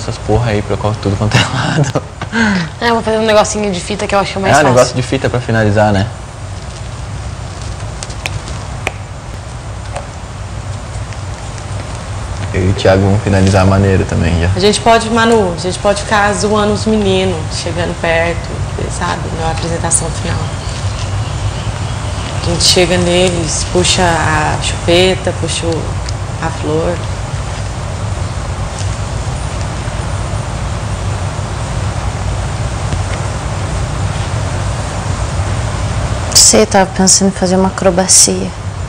essas porra aí pra tudo quanto é lado. É, eu vou fazer um negocinho de fita que eu acho mais fácil. Negócio de fita pra finalizar, né? Eu e o Thiago vamos finalizar maneiro também já. A gente pode, Manu, a gente pode ficar zoando os meninos, chegando perto, sabe, na apresentação final. A gente chega neles, puxa a chupeta, puxa a flor. Você tava pensando em fazer uma acrobacia.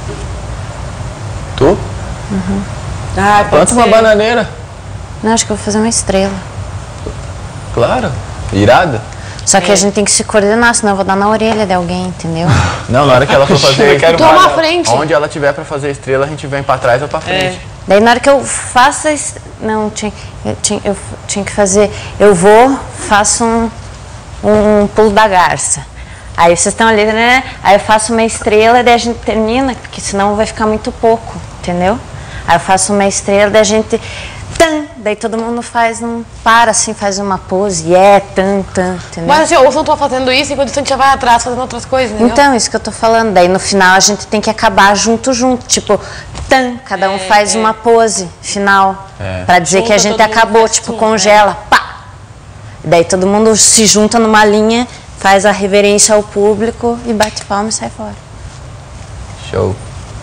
Tu? Uhum. Ah, planta uma bananeira. Não, acho que eu vou fazer uma estrela. Claro, irado. Só que a gente tem que se coordenar, senão eu vou dar na orelha de alguém, entendeu? Não, na hora que ela for fazer... Toma à frente. Onde ela tiver pra fazer a estrela, a gente vem pra trás ou pra frente. Daí na hora que eu faço não, eu tinha que fazer... Eu vou, faço um pulo da garça. Aí vocês estão ali, né? Aí eu faço uma estrela, daí a gente termina, porque senão vai ficar muito pouco, entendeu? Aí eu faço uma estrela, daí a gente... Daí todo mundo faz assim, faz uma pose, entendeu? Mas assim, ou eu tô fazendo isso enquanto a gente já vai atrás fazendo outras coisas, entendeu? Então, isso que eu tô falando. Daí no final a gente tem que acabar junto. Tipo, cada um faz uma pose final. Pra dizer que a gente acabou, tipo, congela, pá! Daí todo mundo se junta numa linha, faz a reverência ao público e bate palma e sai fora. Show.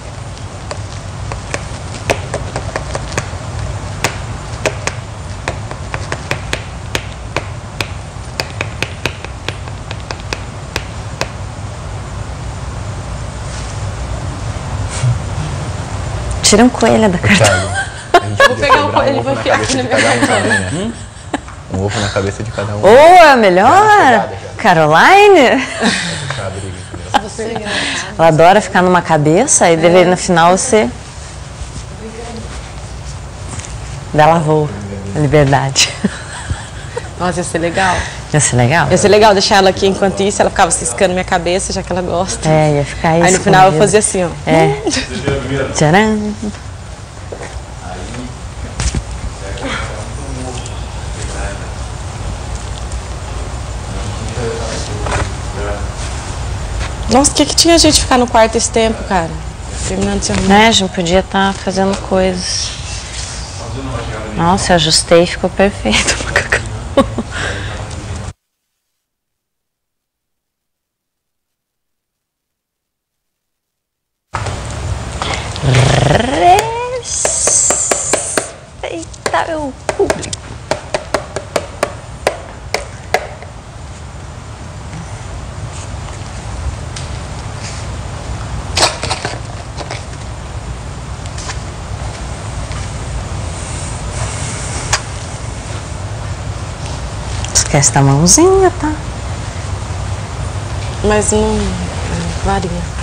Tira um coelho da cartola. Vou pegar um coelho e vou enfiar aqui na minha cartola. Um ovo na cabeça de cada um. É melhor? Caroline? Ela adora ficar numa cabeça e deve no final você... Dela voa, a liberdade. Nossa, ia ser legal. Ia ser legal? Ia ser legal deixar ela aqui enquanto isso, ela ficava ciscando minha cabeça, já que ela gosta. Ia ficar isso. Aí no final eu fazia assim, ó. Tcharam! Nossa, o que tinha a gente ficar no quarto esse tempo, cara? Terminando de se arrumar. A gente podia estar fazendo coisas. Nossa, eu ajustei e ficou perfeito. Respeita meu público. Esquece da mãozinha, tá? Mas não varia.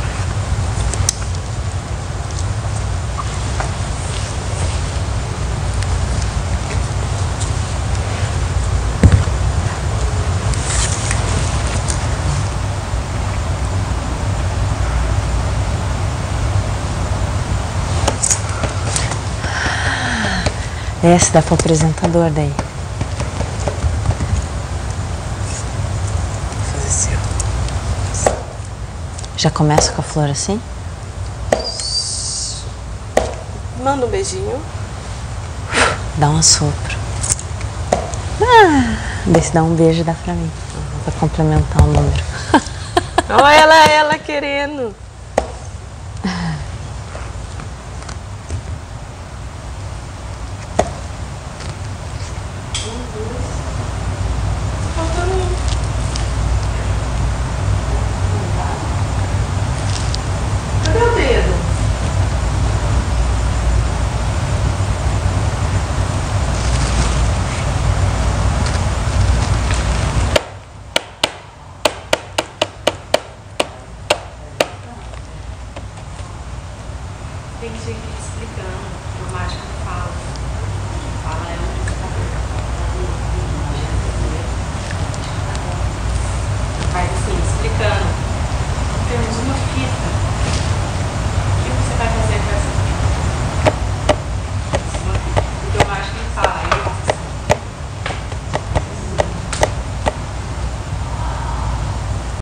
Esse dá pro apresentador daí. Já começa com a flor assim? Manda um beijinho. Dá um assopro. Daí se dá um beijo, dá pra mim. Pra complementar o número. Olha ela querendo.